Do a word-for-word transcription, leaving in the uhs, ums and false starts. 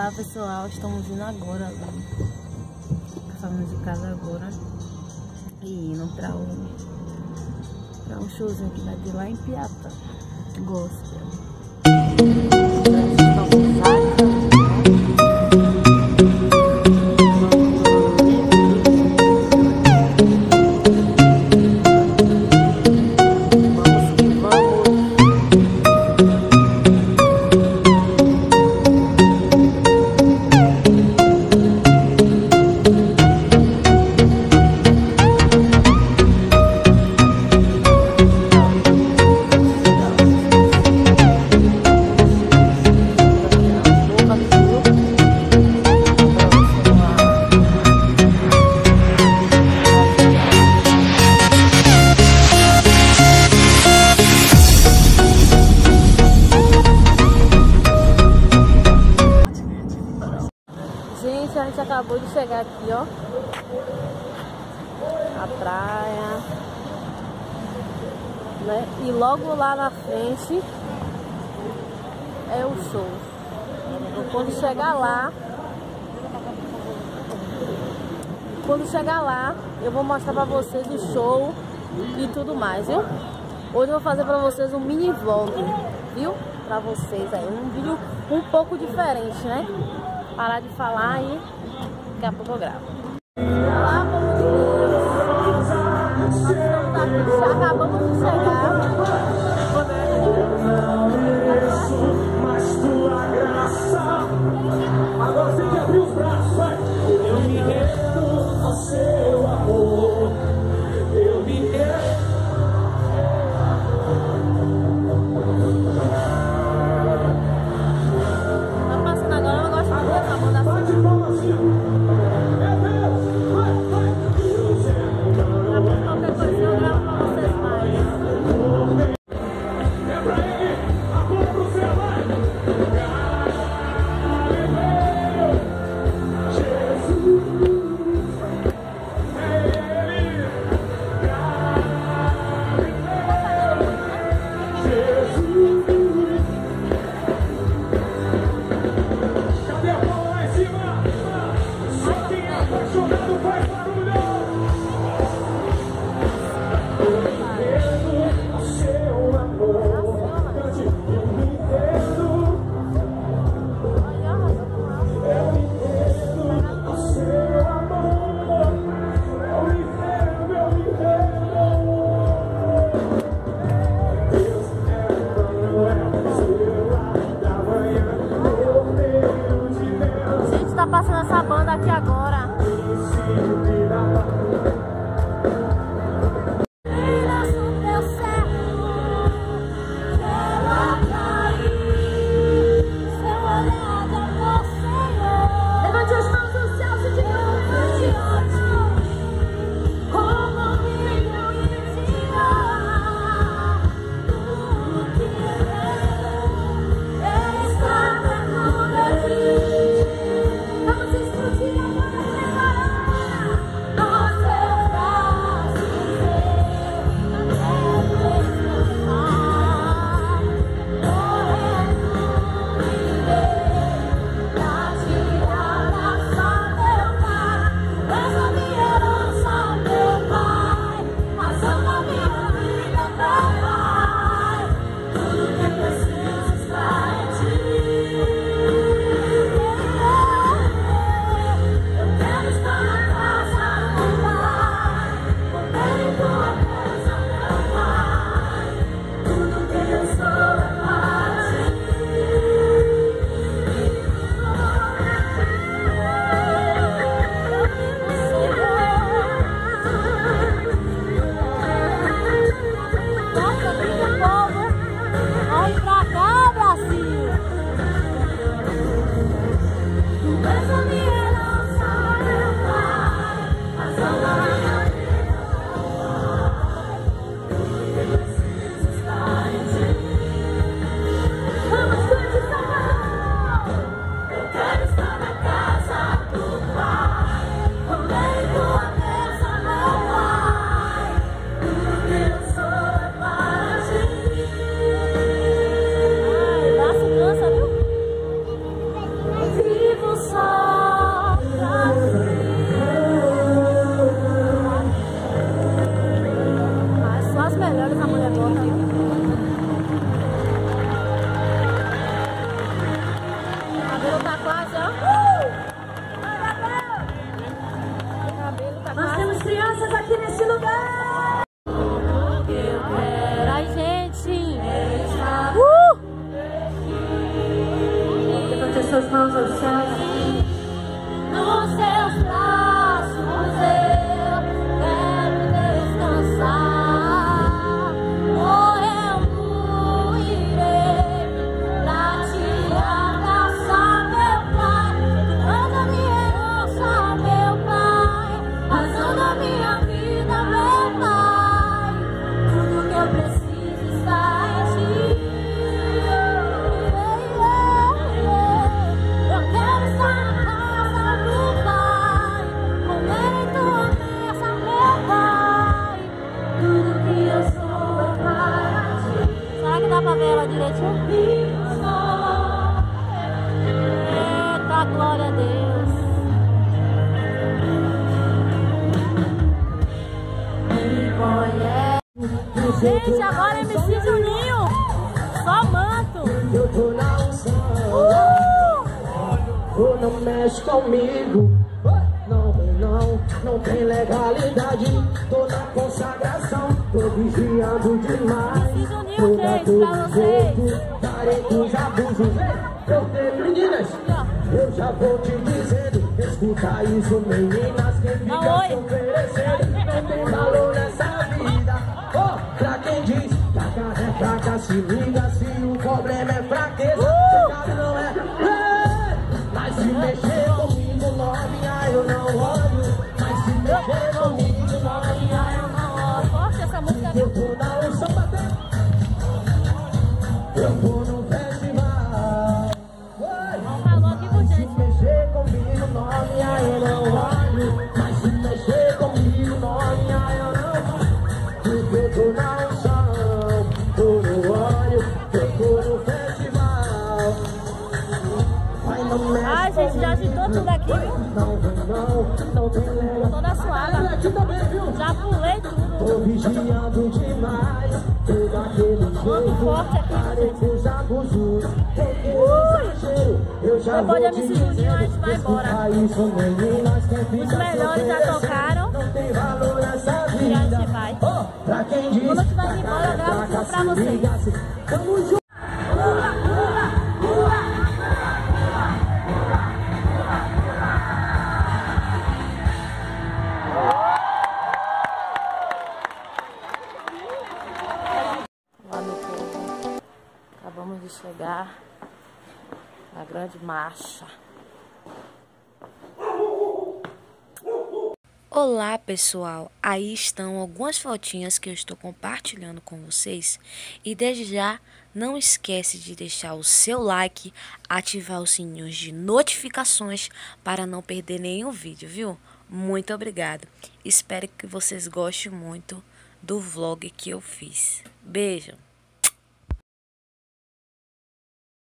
Olá pessoal, estamos indo agora ali. Saímos de casa agora e indo pra um, pra um showzinho que vai ter lá em Piatã. Gospel. Gente, a gente acabou de chegar aqui, ó. A praia, né? E logo lá na frente é o show. Quando chegar lá, quando chegar lá, eu vou mostrar pra vocês o show e tudo mais, viu? Hoje eu vou fazer pra vocês um mini vlog, viu? Pra vocês aí, um vídeo um pouco diferente, né? Parar de falar e daqui a pouco eu gravo. Olá, povo de Deus. Nós acabamos de chegar. Mas tua graça. Agora você tem que abrir os braços, vai. Eu me rendo ao seu amor. Eu me rendo. Tá passando essa banda aqui agora. Levante as mãos no céu e diga: suas mãos aos céus. Nos seus braços eu quero descansar. Oh, eu irei pra te abraçar, meu Pai. Toda minha herança, meu Pai. Razão da minha vida, meu Pai. Tudo que eu preciso está em Ti. Dá pra ver ela direitinho? Eita, glória a Deus. Gente, agora é M C Juninho. Só manto. Uh! Tu não mexe comigo. Não, não, não tem legalidade. Tô na consagração, tô vigiando demais. Tô na todo jeito, parei com os abusos. Eu tenho meninas, eu já vou te dizendo. Escuta isso, meninas, quem fica se oferecendo não tem valor nessa vida. Oh, pra quem diz que a cara é fraca, se liga, se o problema é fraqueza, pecado não é. Ei, mas se mexer comigo, novinha, eu não olho. Mas se mexer comigo, novinha, eu não olho. Forte essa música. Eu vou dar um som bater. Eu vou no festival. Falou aqui com Se gente. mexer comigo, novinha, eu não olho. Mas se mexer comigo, novinha, eu não olho. Porque eu tô na unção, tô no óleo, eu tô no festival. Vai, não mexe. Ai, gente, já agitou tudo aqui, viu? Não, não, não tem legal. Toda suada. Aqui também, viu? Já pulei tudo. Tô vigiando demais, tô daquele jeito, forte aqui, parei com os abusos, eu já depois vou de te M C Juninho, a gente vai dizendo, embora. isso, meninas, quem Os fica melhores já tocaram não tem valor nessa e a vida. gente vai. Oh, pra quem diz, Quando eu estiver indo embora, eu gravo tudo pra vocês. tamo junto. Acabamos de chegar na grande marcha. Olá pessoal, aí estão algumas fotinhas que eu estou compartilhando com vocês e desde já não esquece de deixar o seu like, ativar os sininhos de notificações para não perder nenhum vídeo, viu? Muito obrigado, espero que vocês gostem muito do vlog que eu fiz. Beijo!